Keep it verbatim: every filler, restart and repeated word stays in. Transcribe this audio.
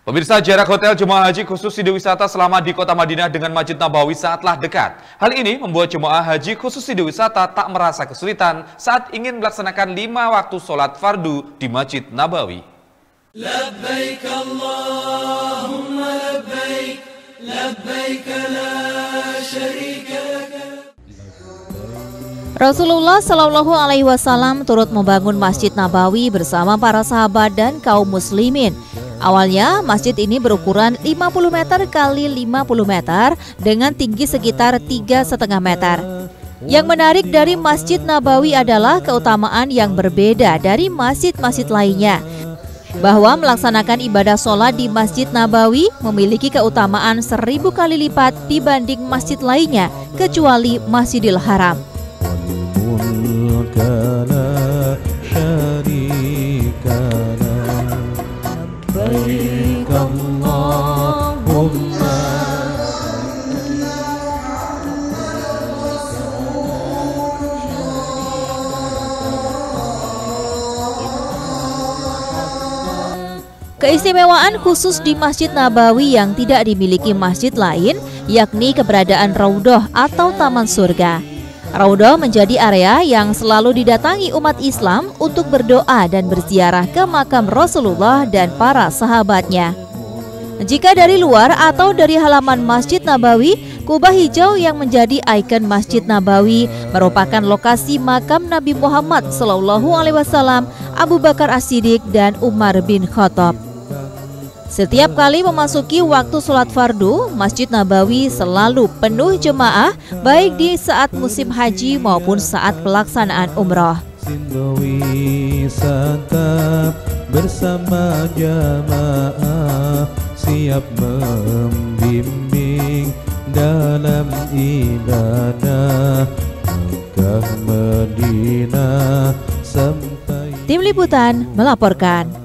Pemirsa, jarak hotel jemaah haji khusus Sido Wisata selama di kota Madinah dengan Masjid Nabawi sangatlah dekat. Hal ini membuat jemaah haji khusus Sido Wisata tak merasa kesulitan saat ingin melaksanakan lima waktu sholat fardu di Masjid Nabawi. Labbaik Allahumma labbaik, labbaik la syarika laka. Rasulullah Shallallahu Alaihi Wasallam turut membangun Masjid Nabawi bersama para sahabat dan kaum muslimin. Awalnya masjid ini berukuran lima puluh meter kali lima puluh meter dengan tinggi sekitar tiga koma lima meter. Yang menarik dari Masjid Nabawi adalah keutamaan yang berbeda dari masjid-masjid lainnya. Bahwa melaksanakan ibadah sholat di Masjid Nabawi memiliki keutamaan seribu kali lipat dibanding masjid lainnya kecuali Masjidil Haram. Keistimewaan khusus di Masjid Nabawi yang tidak dimiliki masjid lain, yakni keberadaan Raudhah atau Taman Surga. Raudhah menjadi area yang selalu didatangi umat Islam untuk berdoa dan berziarah ke makam Rasulullah dan para sahabatnya. Jika dari luar atau dari halaman Masjid Nabawi, kubah hijau yang menjadi ikon Masjid Nabawi merupakan lokasi makam Nabi Muhammad Shallallahu Alaihi Wasallam, Abu Bakar As-Siddiq dan Umar bin Khattab. Setiap kali memasuki waktu sholat fardu, Masjid Nabawi selalu penuh jemaah, baik di saat musim haji maupun saat pelaksanaan umroh. Bersama jamaah siap membimbing dalam ibadah Mekah Madinah sampai. Tim Liputan melaporkan.